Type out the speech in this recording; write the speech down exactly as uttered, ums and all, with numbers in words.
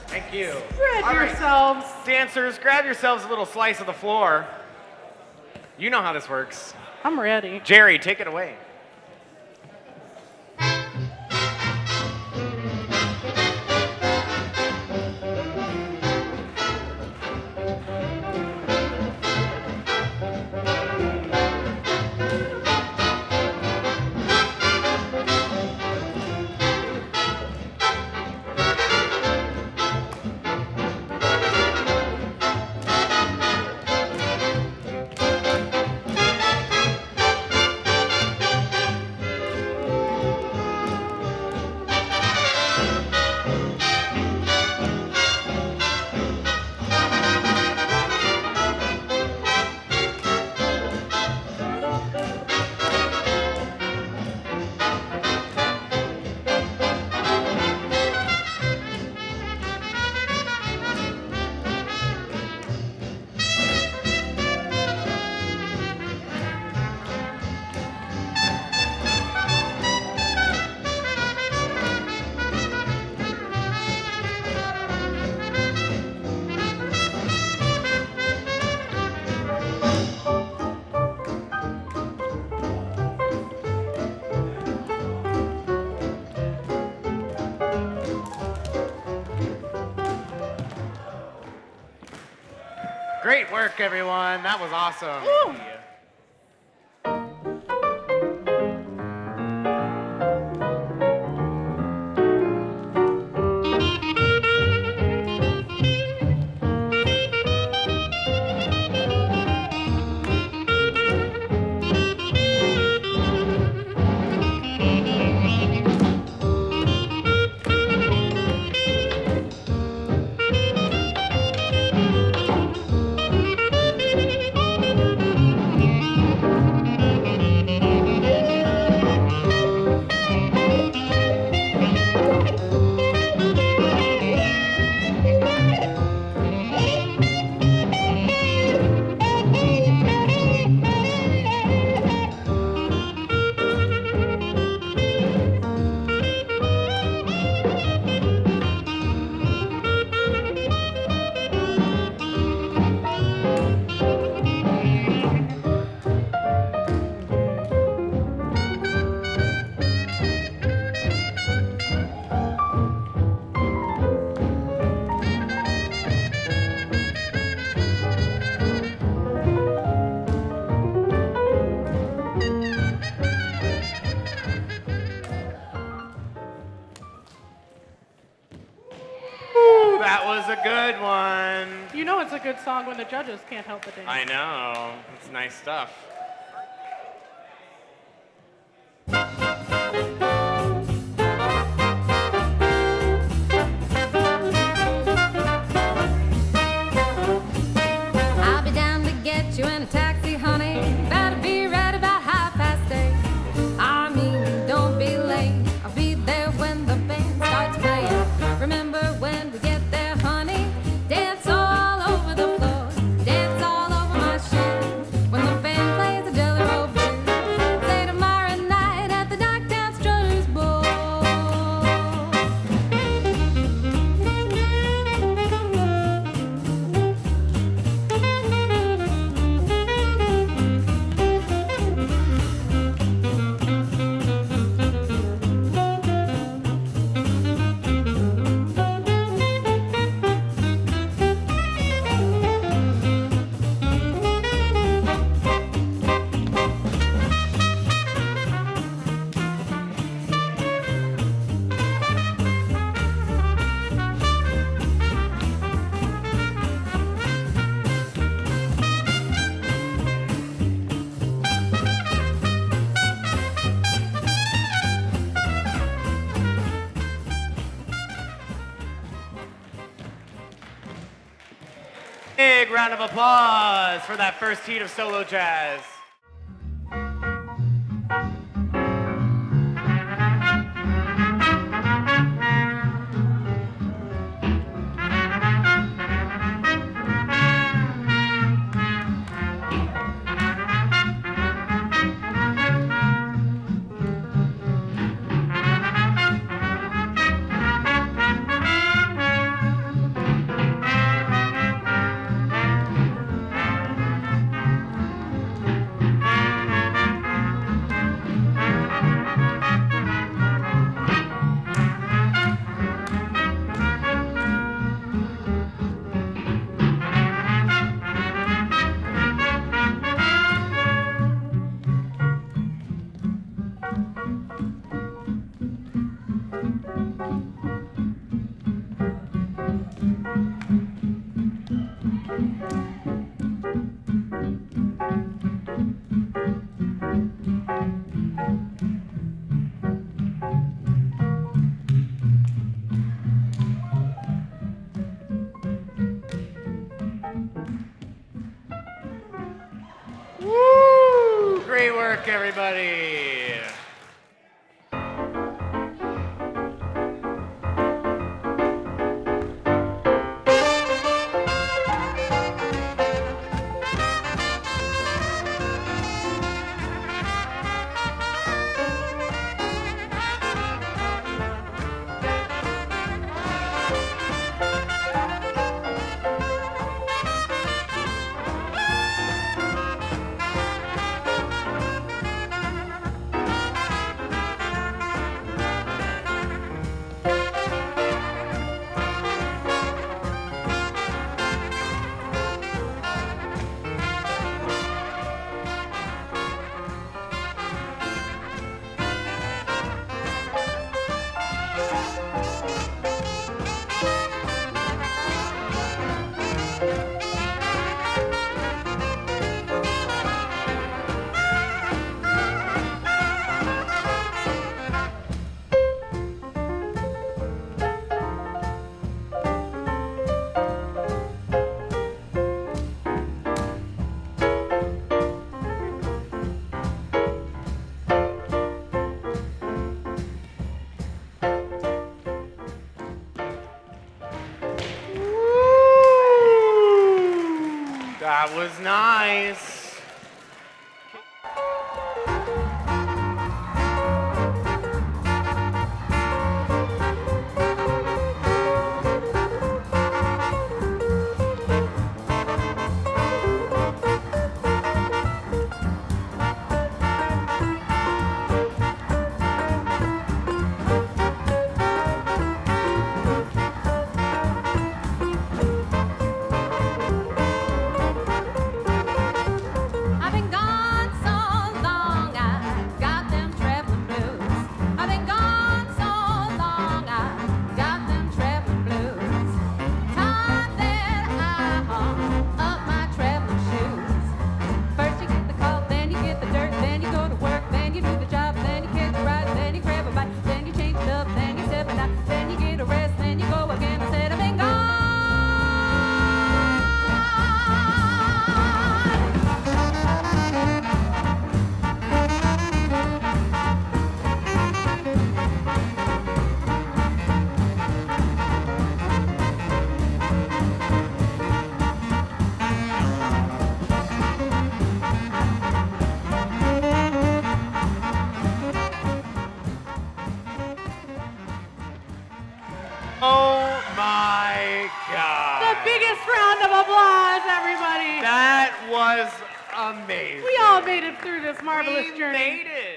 Thank you. Spread All right. yourselves. Dancers, grab yourselves a little slice of the floor. You know how this works. I'm ready. Jerry, take it away. Great work, everyone. That was awesome. Woo. That was a good one. You know it's a good song when the judges can't help but dance. I know. It's nice stuff. I'll be down to get you in a taxi, honey. Better be ready about half past eight. I mean, don't be late. I'll be there when the band starts playing. Remember when we get there, honey? Dance all over the floor. Dance all over my shoes. When the band plays the Jelly Roll Blues. Say tomorrow night at the Docktown Strutters Ball. Big round of applause for that first heat of solo jazz. work, everybody. That was nice. I've been gone so long, I got them traveling blues. I've been gone so long, I got them traveling blues. Time that I hung up my traveling shoes. First you get the call, then you get the dirt, then you go to work, then you do the job, then you catch a ride, then you grab a bite, then you change it up, then you step it out, then you get a rest, then you go again. I said I've been gone. Oh my The God. biggest round of applause, everybody. That was amazing. We all made it through this marvelous We journey. made it.